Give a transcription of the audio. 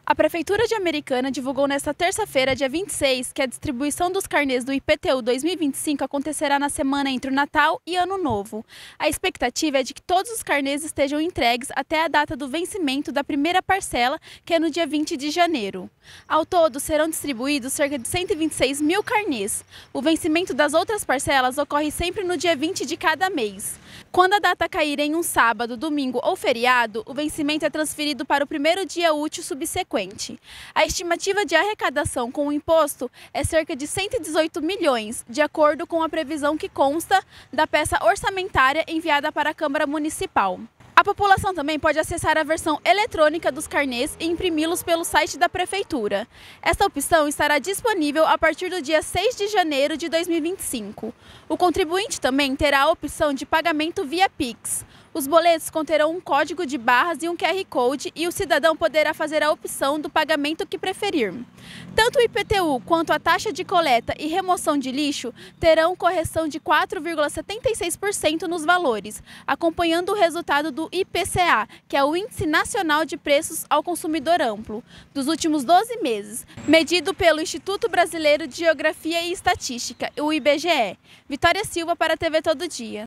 A Prefeitura de Americana divulgou nesta terça-feira, dia 26, que a distribuição dos carnês do IPTU 2025 acontecerá na semana entre o Natal e Ano Novo. A expectativa é de que todos os carnês estejam entregues até a data do vencimento da primeira parcela, que é no dia 20 de janeiro. Ao todo, serão distribuídos cerca de 126 mil carnês. O vencimento das outras parcelas ocorre sempre no dia 20 de cada mês. Quando a data cair em um sábado, domingo ou feriado, o vencimento é transferido para o primeiro dia útil subsequente. A estimativa de arrecadação com o imposto é cerca de 118 milhões, de acordo com a previsão que consta da peça orçamentária enviada para a Câmara Municipal. A população também pode acessar a versão eletrônica dos carnês e imprimi-los pelo site da Prefeitura. Esta opção estará disponível a partir do dia 6 de janeiro de 2025. O contribuinte também terá a opção de pagamento via Pix. Os boletos conterão um código de barras e um QR Code e o cidadão poderá fazer a opção do pagamento que preferir. Tanto o IPTU quanto a taxa de coleta e remoção de lixo terão correção de 4,76% nos valores, acompanhando o resultado do IPCA, que é o Índice Nacional de Preços ao Consumidor Amplo, dos últimos 12 meses, medido pelo Instituto Brasileiro de Geografia e Estatística, o IBGE. Vitória Silva para a TV Todo Dia.